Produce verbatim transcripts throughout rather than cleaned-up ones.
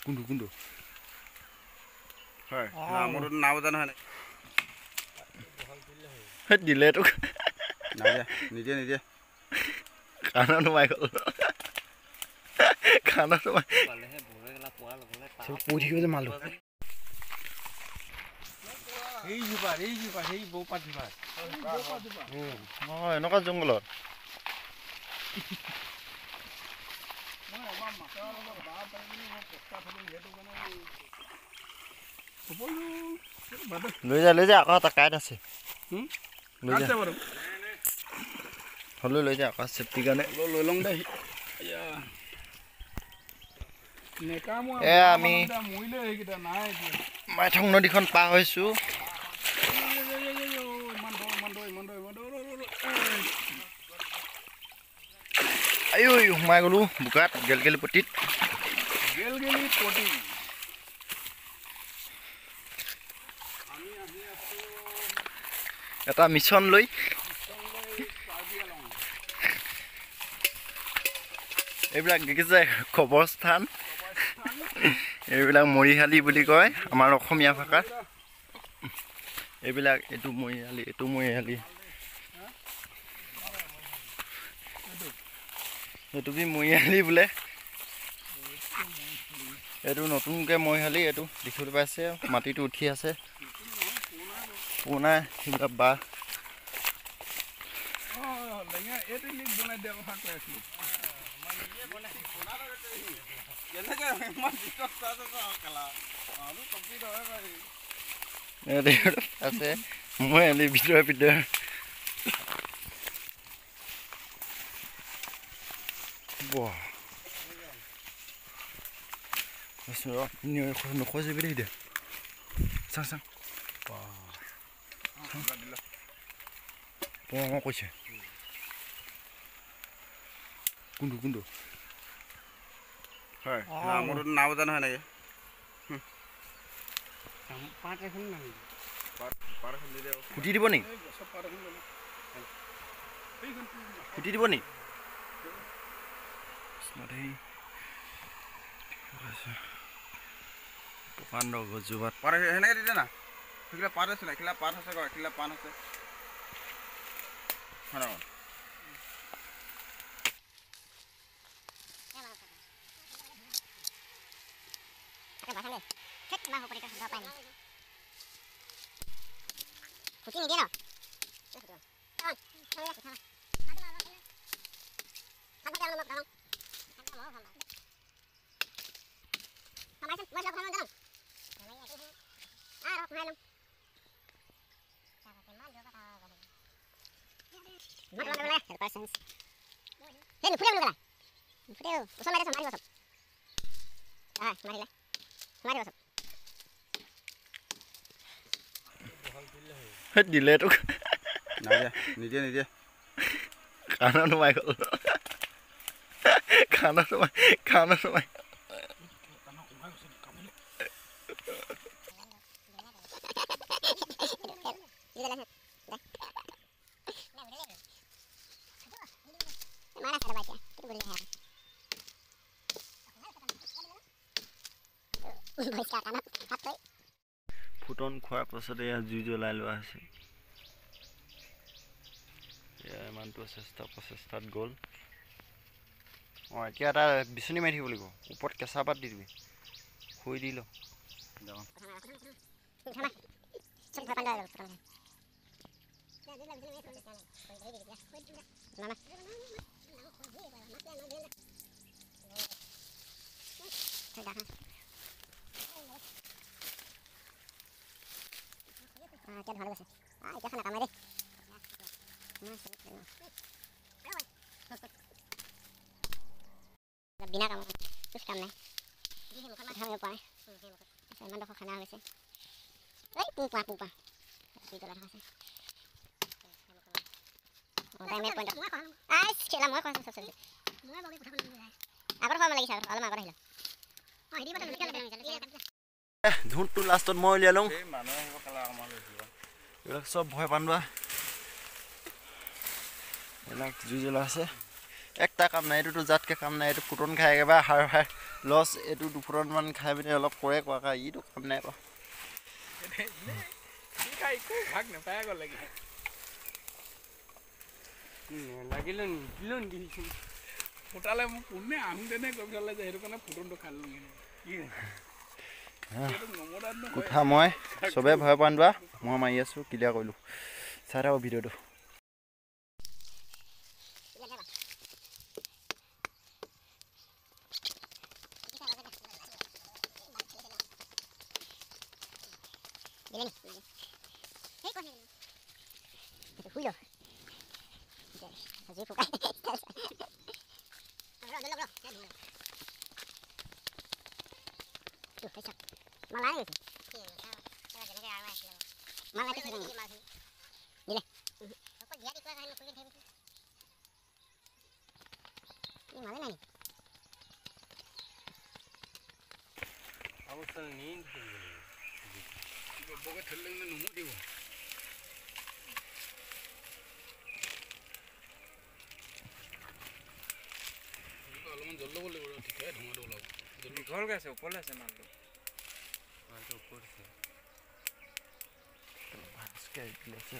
কোনটো কোনটো হয় নামৰ নাম জানো হয় হে দিলে তোক নাই নিজে নিজে খানা নোমাই গ'ল খানা নোমাই পৰি থাকিব যে মালো এই জোপা এই জোপা সেই বৌপাত জোপা অঁ এনেকুৱা জংঘলত লৈ যা লৈ যা আকৌ এটা কাইট আছে লৈ যা হ'লেও লৈ যা আকৌ চেফটিৰ কাৰণে লৈ লওঁ দে এয়া আমি মাইথং নদীখন পাৰ হৈছোঁ আইঐ সোমাই গ'লোঁ বোকাত গেলগেলি পট্টিত গেলগেলি পটি এটা মিছন লৈ এইবিলাক দেখিছে কবৰস্থান এইবিলাক মৰিশালি বুলি কয় আমাৰ অসমীয়া ভাষাত এইবিলাক এইটো মৰিশালি এইটো মৰিশালি এইটো বি মৰিশালি বোলে এইটো নতুনকৈ মৰিশালি এইটো দেখিবলৈ পাইছে মাটিটো উঠি আছে পুৰণা সেইবিলাক বাঁহ আছে মই এনে ভিতৰে ভিতৰে নখজে বুলি দে চাং চাং মই কৈছে কোনটো কোনটো হয় নামৰ নাম জানো হয় নেকি ফুটি দিব নি ফুটি দিব নি প্ৰকাণ্ড গছজোপাত পাৰ সেনেকৈ দিছে না সেইগিলা পাত আছে না এইগিলা পাত আছে এইগিলা পাণ আছে হয় ন Kucing dia no. Kawan, kawan ya kita. Kan kita mau kawan. Kan mau kawan. Kawan sen, mau kawan kawan. Ah, rok malam. Siapa teman juga tahu. Mana mana boleh, persons. Hei, pulang dulu lah. Pulang. Usah mari sama mari masuk. Ah, mari lah. Mari masuk. হে দিলে তোক নাই নিজে নিজে খানা নোমাই গ'ল খানা নোমাই খানা নোমাই ফুটন খোৱাৰ পাছতে ইয়াত জুই জ্বলাই লোৱা হৈছে এয়া ইমানটো চেষ্টা প্ৰচেষ্টাত গ'ল অঁ এতিয়া এটা বিচনী মাৰি থাকিব লাগিব ওপৰত কেঁচা পাত দি দিবি শুই দি ল Kan halus. Ah, itu kan kamera. Bina kamu. Terus kamu nih. Kamu apa nih? Saya mandok ke kanal sih. Eh, pupa pupa. Itu lah kasih. Oh, saya melihat pondok. Ah, cila mau kau susah susah. Aku mau lagi sahur. Kalau mau aku hilang. Oh, ini betul betul betul. ধুনটো লাষ্টত মই উলিয়াই লওঁ এইবিলাক চব ভয় পান্দোৱা এইবিলাক জুই জ্বলা আছে একটা কাম নাই এইটোতো জাতকৈ কাম নাই এইটো ফুটন খাই একেবাৰে সাৰ খাই লছ এইটো দুপুৰমান খাই পিনি অলপ কৰে কোৱা ইটো কাম নাই বাৰু খাই ভাগ নাপায় আকৌ লাগি লাগিলে নিদিলো নিদিছো ফুটালে মোক কোনে আহোঁতেনে কৈ পেলালে যে সেইটো কাৰণে ফুটনটো খালোঁ কথা মই চবে ভয় পান দোৱা মই মাৰি আছোঁ ক্লিয়াৰ কৰিলোঁ চাই থাকক ভিডিঅ'টো Julio. Así fue. Malah ni. Malah tu sedang. Dile. Apa dia di kelas ni kulit hebat. Ni malah ni. Aku selalu ni. Ibu bawa telang ni numuk dia. জল্লো বলে বড় ঠিক আছে ধুমাটো ওলাব জল্লো ঘর গেছে ওপরে আছে মালটো মালটো উপরে আছে তো ভাসকে দিলেছে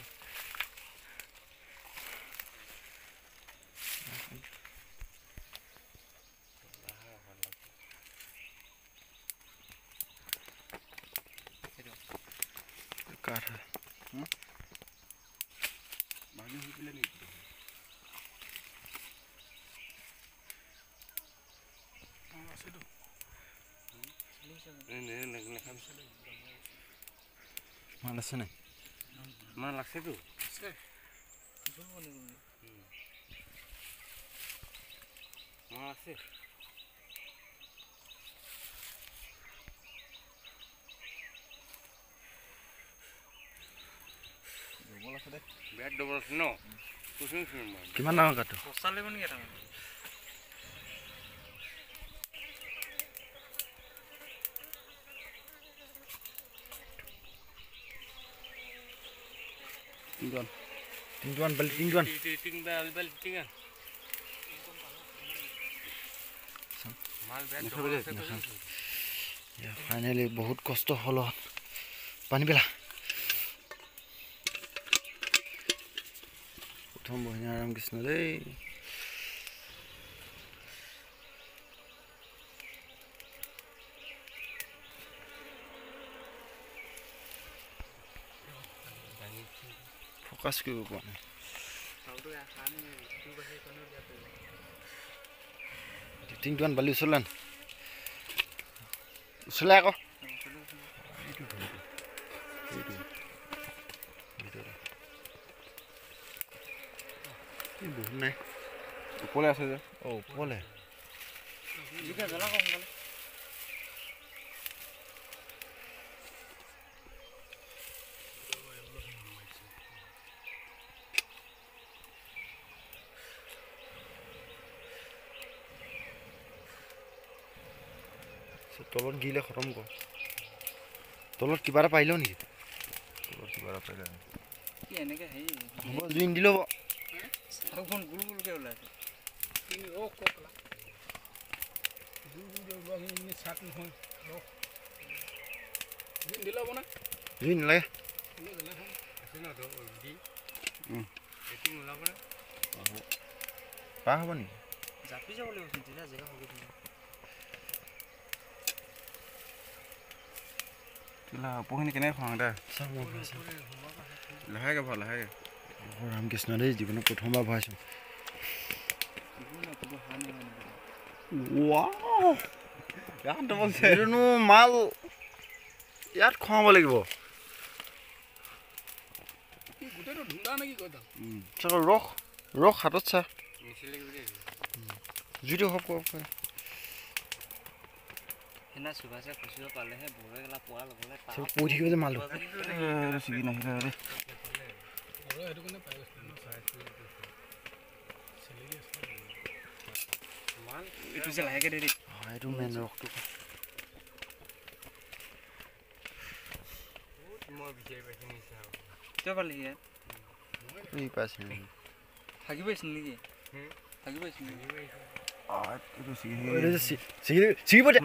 কাট হুম বাকি হইলে নি মাল আছে নাই মাল আছে তো মাল আছে ডবল আছে দে ব্যাট ডবল আছে ন কুসুম কুসুম মাল কিমান ডাঙৰ কাটো সস্তা লাগিব নেকি এটা তিনজন তিনজন বালি তিনজন তিন বাল বাল তিনজন মাল ব্যাট ডবল আছে ফাইনেলি বহুত কষ্ট হল পানী পেলা প্ৰথম বহিনা ৰাম কৃষ্ণ দেই ফোকাস কৰিব পৰা নাই তিনজন বালি উচলান উচলাই আকৌ বহুত নাই ওপৰলে আছে যে অ ওপৰলে তলত গিলে খতম কৰ তলত কিবা এটা পাইল নেকি তলত কিবা এটা পাইলে কি এনেকে হেই হ'ব জুইন দিলো হ'ব চাউখন গুল গুলকে ওলাইছে তিনি ও কোকলা গুল গুল ওলাই ইনি সাত নহয় ৰখ জুইন দিলো হ'ব না জুইন লাগে আছে না তো দি হুম এটি ওলাব না পা হ'ব নেকি জাপি যাব লাগিব তেতিয়া জেগা হ'ব কি কিলা পহিনি কেনে খাওঁ দে লাহেকে ভাল লাহেকে ৰামকৃষ্ণ দেই জীৱনত প্ৰথমবাৰ ভৰাইছোঁ এইটোনো মাল ইয়াত খুৱাব লাগিব গোটেইটো ধুন্দা নেকি কৈ দাম চাক ৰস ৰস হাতত চা মিছিলে কি জুইটো হওক কওক হেনা সুভাষে খুচিব পালেহে বৰে গলা পোৱা লবলে তা চব পৰি থাকিব যে মালটো চিগি নাহিলে ৰে বড় এটো কোনে পাই গৈছে চেলেৰি আছে মাল এইটো যে লাহেকে দে দে হয় এইটো মেন ৰসটো মই বিচাৰি পাইছো নিছা কিয় পালি ইয়াত এই পাইছে থাকি পাইছিল নেকি থাকি পাইছিল নেকি এইটো ছিগি ছিগিব দে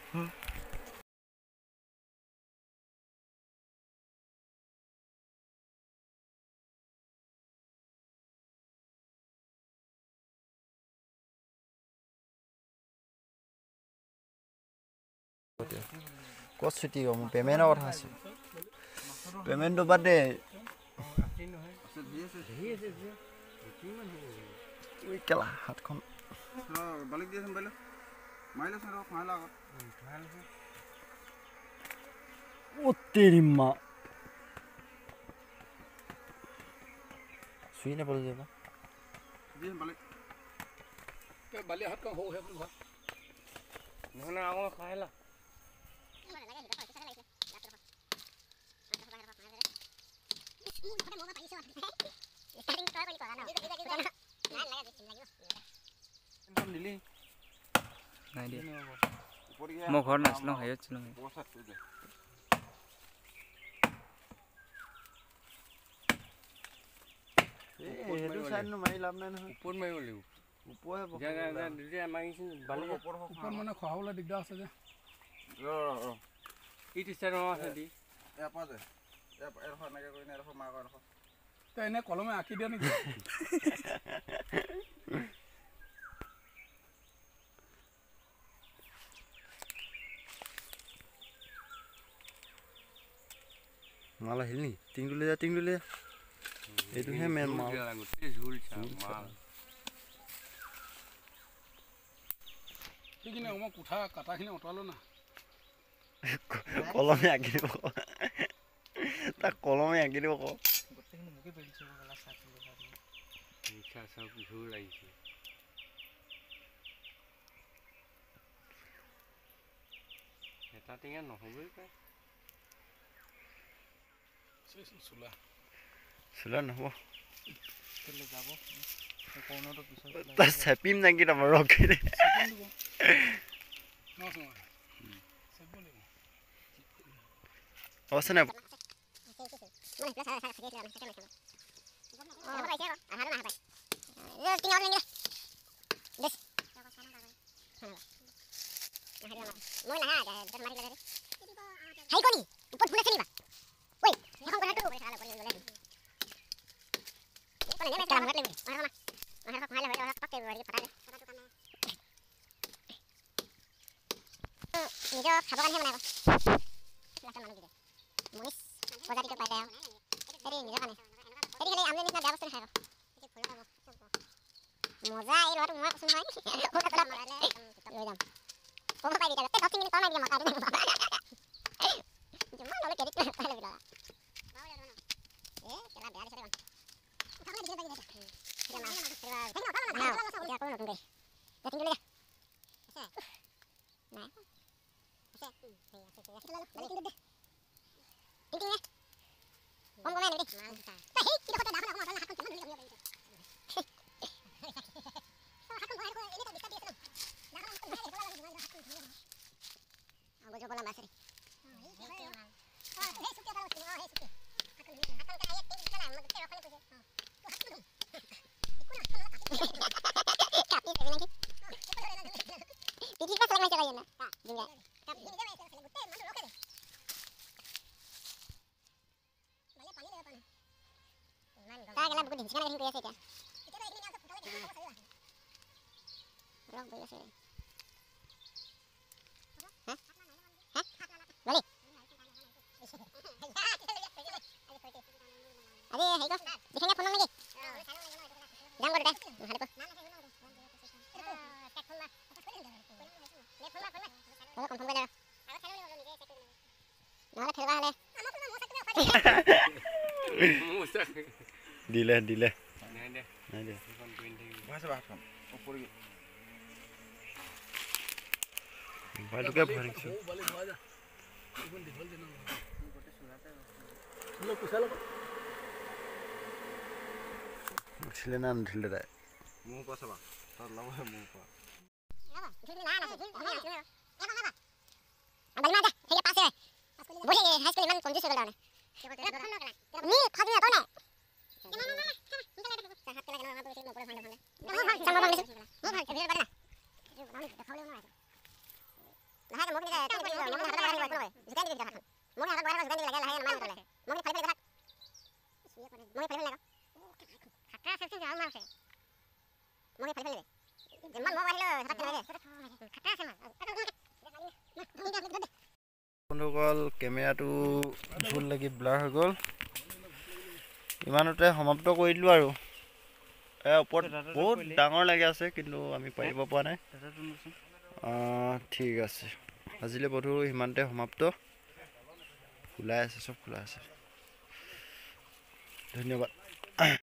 ক'ত ছুটি হ'ব মোৰ পে'মেণ্টৰ কথা আছে পে'মেণ্টটো বাদ দে কেলা হাতখন বালিক দিয়াচোন বাইলে মাৰিলেচোন ৰ মাৰিলা আগত অ' তেৰি মা চুই নাপালোঁ যে দিয়াচোন বালিক বালি হাত কম সৌ সেইখন ঘৰ নহ'লে আকৌ খাই লা দিলি নাই দিয়া মই ঘৰত নাছিলোঁ হেৰিত আছিলোঁ সেইটো চাইডনো মাৰি লাভ নাই নহয় ওপৰত মাৰিব লাগিব ওপৰহে ওপৰত মানে খহাবলৈ দিগদাৰ আছে যে ইটো চাইড আছে দি ইয়াৰ পৰা যে এডোখৰ এনেকৈ কৰি এডোখৰ মাৰ এডোখৰ তই এনেই কলমে আঁকি দিয়া নেকি মাল আহিল নি টিংটো লৈ যা টিংটো লৈ যা এইটোহে মেইন মাল গোটেই ঝোল চা মাল সেইখিনি মই কোঠা কাটাখিনি অঁতৰালোঁ না কলমে আঁকি দিব তাক কলমে আঁকি দিব ক মিঠা চব ঝোল আহিছে এটা টিঙা নহ'বই পায় চোলা চোলা নহ'ব যাব কৰ্ণটো পিছত তাত চেপিম নেকি তাৰপৰা ৰখি দে অৱস্থা নাই নিজৰ খাবৰ কাৰণেহে বনাব মনিছ প্ৰজাতিটো পাই যায় আৰু হেৰি নিজৰ কাৰণে হেৰি খালি আমলে নিচিনা বেয়া বস্তু নাখায় মজা এই ল'ৰাটো মই কৈছোঁ নহয় লৈ যাম ক'ব পাৰি এতিয়া দহ মিনিট কমাই দিয়া মতাটো যিমান ল'লে কেৰিত নাপাই ল'বি ল'ৰা এই কেলা বেয়া দিছে নাই Om komen ini. Hei, kita kota dah nak makan hakun cuma dulu dia. Hakun baru ini tak bisa dia senang. Dah kan hakun baru kalau lagi hakun. Aku coba lah masih. Oh, hei suka kalau sini. Oh, hei suka. Hakun ini. Hakun kan ayat tinggi sana, mak kira kalau tu. Oh, hakun. Ikut hakun lah. Tapi saya lagi. Jadi pas lagi macam mana? Tak, juga. Tapi ini dia macam selebut teh, mana lokal. Tak kena buku di sana kan biasa aja. Itu ini yang aku tahu itu apa saya. Rock biasa. Hah? Hah? Balik. Ade, hei ko. Bisanya phone lagi. Jangan bodoh deh. Ada apa? Kalau confirm dah. Nah, terus lah. দিলে দিলে নাই দে নাই দে এখন twin থাকিব ভাইছে ভাতখন ওপৰি মোবাইলটোকে ভৰিছোঁ বালি ভৰা যা এইখন দীঘল দিন গোটেই চোলাতে চোলা পইচা ল'ব উঠিলে না নুঠিলে তাই মোৰ পৰা চাবা তাত লগাই মোৰ পৰা দেখাবলৈ নোৱাৰে লাহে মোক দিলে কেনে দিলে মোক হাতত লাগিব একো নহয় জুকাই দিবি কথা মোক হাতত বহাই জুকাই দিবি লাগে লাহে নামাৰ তলে মোক ফালি ফালি থাক মোক ফালি ফালি লাগা খাটা আছে যাও মাৰছে মোক ফালি ফালি যিমান মই বাঢ়িলো হাতত কেনে খাটা আছে মাৰ বন্ধুসকল কেমেৰাটো ভুল লাগি ব্লাৰ হৈ গ'ল ইমানতে সমাপ্ত কৰি দিলোঁ আৰু এ ওপৰত বহুত ডাঙৰ লাগি আছে কিন্তু আমি পাৰিব পৰা নাই ঠিক আছে আজিলৈ বধু সিমানতে সমাপ্ত খোলাই আছে চব খোলা আছে ধন্যবাদ